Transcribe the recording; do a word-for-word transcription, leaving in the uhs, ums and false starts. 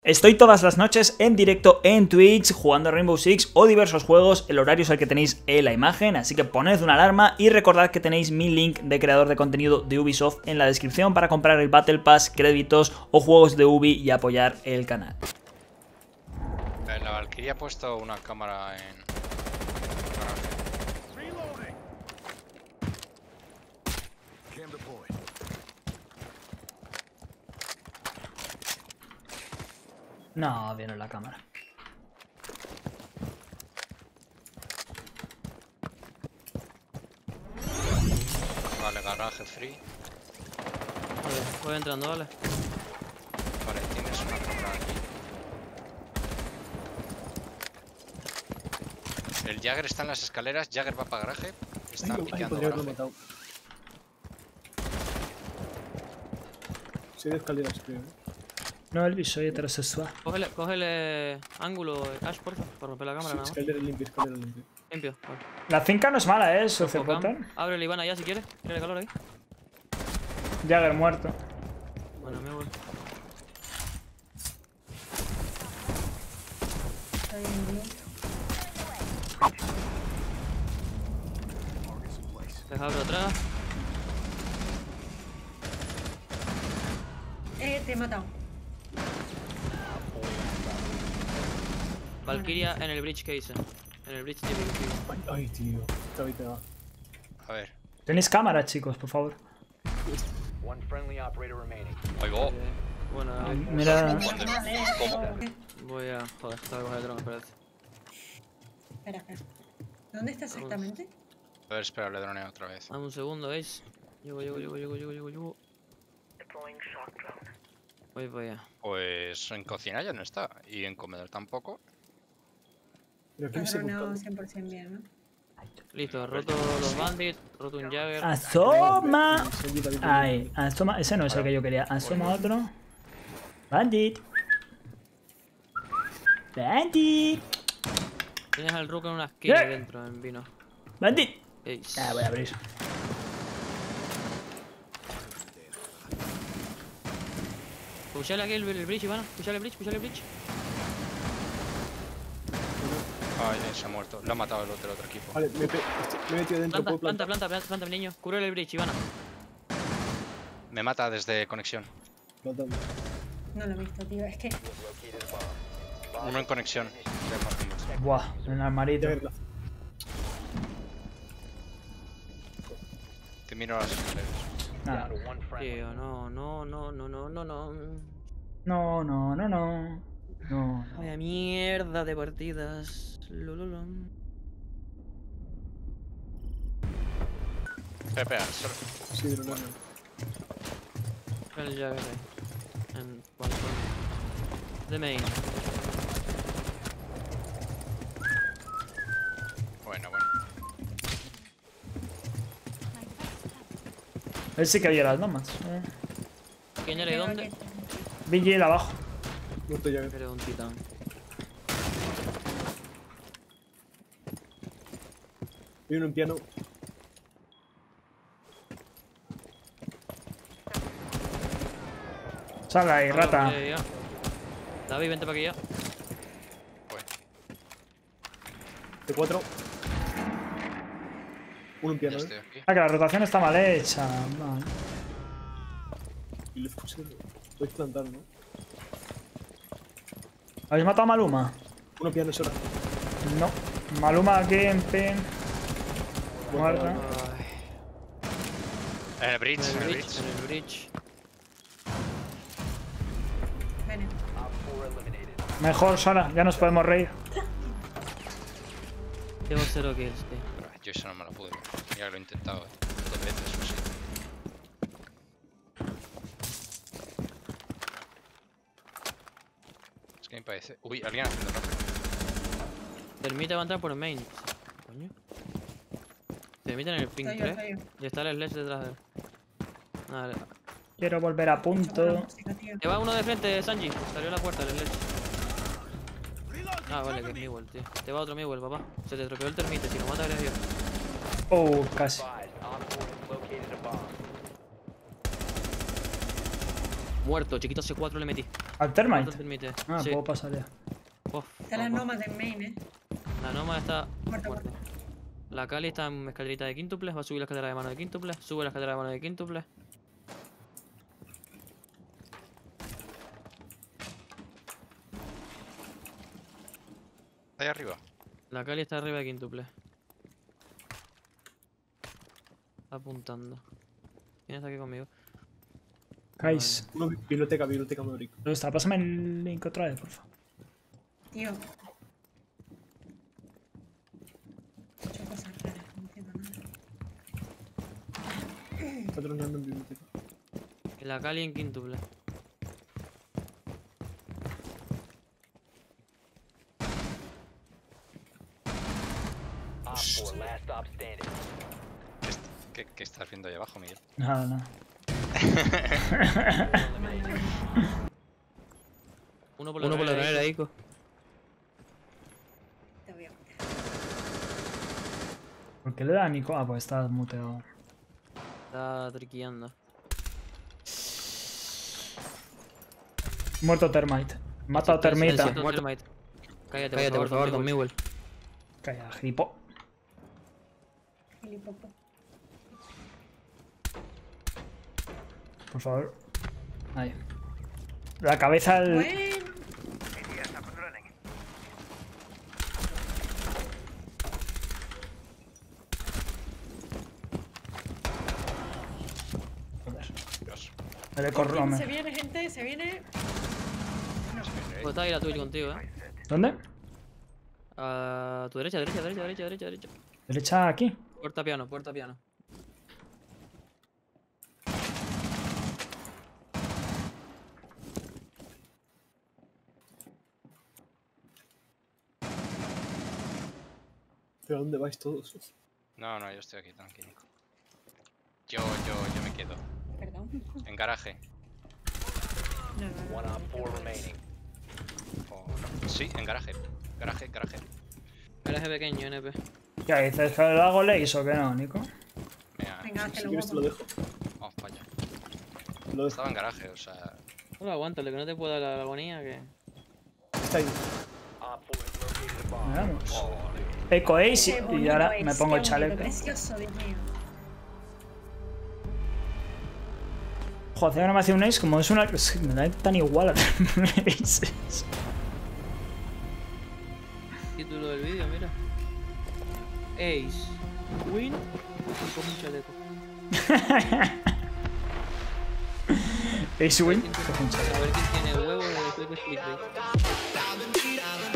Estoy todas las noches en directo en Twitch jugando a Rainbow Six o diversos juegos, el horario es el que tenéis en la imagen, así que poned una alarma y recordad que tenéis mi link de creador de contenido de Ubisoft en la descripción para comprar el Battle Pass, créditos o juegos de Ubi y apoyar el canal. La Valkyrie ha puesto una cámara en... No, viene la cámara. Vale, garaje free. Vale, voy entrando, vale. Vale, tienes una cámara aquí. El Jagger está en las escaleras, Jagger va para garaje. Está Ay, piqueando podría haberlo garaje. matado. Sí, de escaleras, creo. No, Elvis, soy heterosexual. Cógele, cógele ángulo, Ash, porfa, para romper la cámara Sí, nada más. escalera limpia, escalera limpia. Limpio, vale. La finca no es mala, eh, su Focam. C P. Ábrele Ivana ya si quieres. Tírale calor ahí. Jagger muerto. Bueno, me voy. Deja abro atrás. Eh, te he matado. Valkyria en el bridge que hice. En el bridge de Valkyria. Ay, ay, tío. Está ahí pegado. A ver. Tenéis cámara, chicos, por favor. Oigo. Eh, bueno, Ah, eh, mira. ¿Cómo? voy a... Joder, está coger el dron, espérate. Espera, espera. ¿Dónde está exactamente? A ver, espera, le droneo otra vez. Dame un segundo, ¿veis? Llego, llego, llego, llego, llego, llego, llego. Voy para allá. Pues en cocina ya no está. Y en comedor tampoco. Pero ¿quién se No, busca? cien por ciento bien, ¿no? Listo, roto los bandits, roto un Jagger. Asoma. Ay, asoma. Ese no es el que yo quería. Asoma otro. Bandit. Bandit. Tienes al Rook en una esquina ¿Qué? dentro, en vino. Bandit. Ace. Ah, voy a abrir. Pushale aquí el, el bridge, Ivana. Pushale el bridge, pushale el bridge. Ay, se ha muerto. Lo ha matado el otro, el otro equipo. Vale, me, pe- me he metido dentro. Planta, ¿Puedo planta, plantar? planta, planta, planta, mi niño. Cúrele el bridge, Ivana. Me mata desde conexión. Plantando. No lo he visto, tío. Es que Uno en conexión. Buah, un armarito. Jagger, la- Te miro las escaleras. Nada. Tío, no, no, no, no, no, no, no. No, no, no, no. No. Vaya mierda de partidas. Lololo. Espera, espera, solo... Sí, de verdad. El Jagger ahí. En balcón. The main. Bueno, bueno. Él sí que había las nomas. Eh. ¿Quién era y dónde? Vigil abajo. Muerto Jagger. Era un titán. Vi uno en piano. Sal ahí, rata. Eh, ya. David, vente para aquí ya. Bueno. De cuatro. Uno en Ya piano, estoy eh. aquí. Ah, que la rotación está mal hecha. Vale. Y le puse. Podéis plantar, ¿no? ¿Habéis matado a Maluma? Uno piano sola. No. Maluma aquí en pin. Muerta. Ay, En el bridge, en en el el bridge, bridge. en el bridge. Ven. Mejor, Sora. Ya nos podemos reír. Llevo cero kills, tío. Pero yo eso no me lo pude. Ya lo he intentado, eh. Dos veces o así. Es que me parece... Uy, alguien haciendo rock. Termite va a entrar por el main. Coño. Termite en el ping Soy yo, tres. soy yo. Y está el sledge detrás de él. Vale. Quiero volver a Escucho la punto. música, tío. Te va uno de frente, Sanji. Salió la puerta, el sledge. Ah, vale, que es Miguel, tío. Te va otro Miguel, papá. Se te tropeó el termite, si lo mata eres yo. Oh, casi. Muerto, chiquito C cuatro le metí. ¿Al Termite? ¿Cuánto permite? Ah, Sí. puedo pasar ya. Uf, Está la vamos. Nomad en main, eh. La Noma está Muerta, muerta. La Kali está en escalerita de quíntuples. Va a subir la escalera de mano de quíntuples. Sube la escalera de mano de quíntuples. Ahí arriba. La Kali está arriba de quíntuples. Está apuntando. ¿Quién está aquí conmigo? Guys, Uno, biblioteca, biblioteca Maverick. ¿dónde está? Pásame el link otra vez, por favor. Tío. Muchas cosas raras, no entiendo nada. Está tronando en biblioteca. La Kali en quíntuples. ¿Qué, qué estás viendo ahí abajo, Miguel? Nada, nada. Uno por la Uno por la granera, granera, Ico. Ico. Te voy a matar. ¿Por qué le da a Nico? Ah, pues está muteado. Está triqueando. Muerto Termite. Mata a Termita. Silencio, muerto. Cállate, Cállate, por favor, Don Don Miguel. Calla, gripo. Gilipopo. Por favor. Ahí. La cabeza al... Bueno. Joder. Dios. Me le corro, Se hombre. viene, gente, se viene. Pues está ahí la Twitch contigo, eh. ¿Dónde? A tu derecha, derecha, derecha, derecha, derecha, derecha. Derecha aquí. Puerta piano, puerta piano. ¿Pero a dónde vais todos? No, no, yo estoy aquí, tranquilo. Yo, yo, yo me quedo. Perdón. En garaje. No, no, no. O no. Sí, en garaje. Garaje, garaje. Garaje pequeño, N P. ¿Qué dices? ¿Que lo hago lace o qué no, Nico? Venga, Venga, Si hazlo quieres te lo guapo. dejo. vamos para allá. Te lo dejo. Estaba en garaje, o sea. No lo aguanto, lo que no te pueda la agonía que. Está ahí. Veamos. Joder. Eco Ace Qué y bonito ahora es, me pongo qué el bonito, chaleco. Precioso, Dios mío. Joder, ahora me hace un ace como es una... es que me da tan igual a aces. Título del vídeo, mira. Ace. Win. Y coge un chaleco. Ace win. A ver quién tiene huevos de después de clickbait.